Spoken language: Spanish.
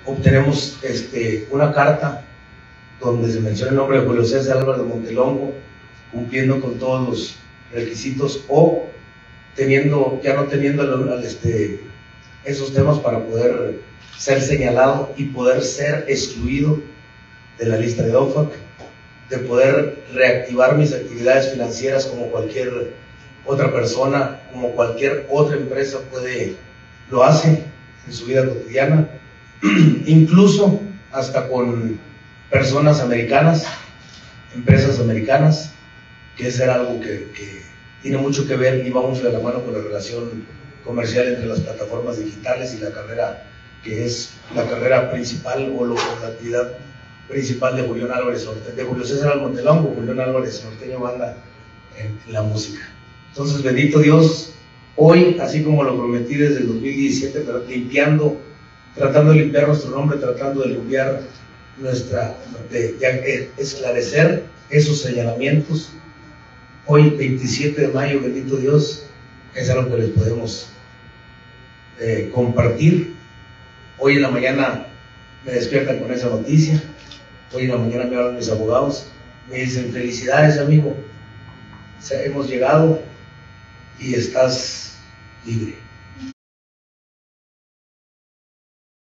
obtenemos una carta donde se menciona el nombre de Julio César Álvarez de Montelongo, cumpliendo con todos los requisitos, o ya no teniendo esos temas para poder ser señalado y poder ser excluido de la lista de OFAC, de poder reactivar mis actividades financieras como cualquier otra persona, como cualquier otra empresa lo hace en su vida cotidiana, incluso hasta con personas americanas, empresas americanas, que es algo que tiene mucho que ver y va mucho de la mano con la relación comercial entre las plataformas digitales y la carrera, que es la carrera principal o la actividad principal de Julián Álvarez, de Julio César Montelongo, Julián Álvarez Norteño Banda en la música. Entonces, bendito Dios, hoy, así como lo prometí desde el 2017, tratando de limpiar nuestro nombre, tratando de limpiar esclarecer esos señalamientos, hoy 27 de mayo, bendito Dios, es algo que les podemos compartir. Hoy en la mañana me despiertan con esa noticia, hoy en la mañana me hablan mis abogados, me dicen: felicidades, amigo, hemos llegado y estás libre.